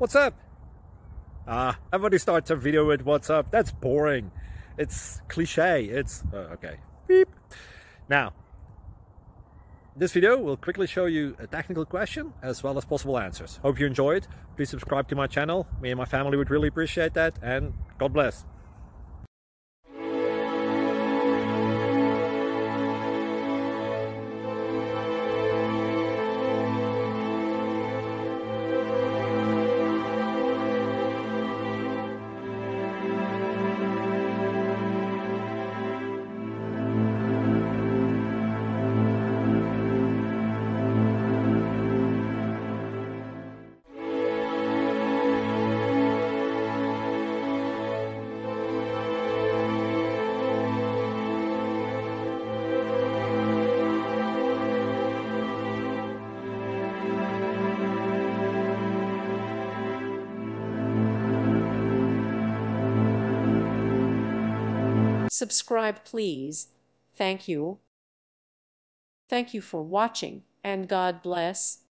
What's up? Everybody starts a video with what's up. That's boring. It's cliche. It's okay. Beep. Now, this video will quickly show you a technical question as well as possible answers. Hope you enjoyed. Please subscribe to my channel. Me and my family would really appreciate that, and God bless. Subscribe, please. Thank you. Thank you for watching, and God bless.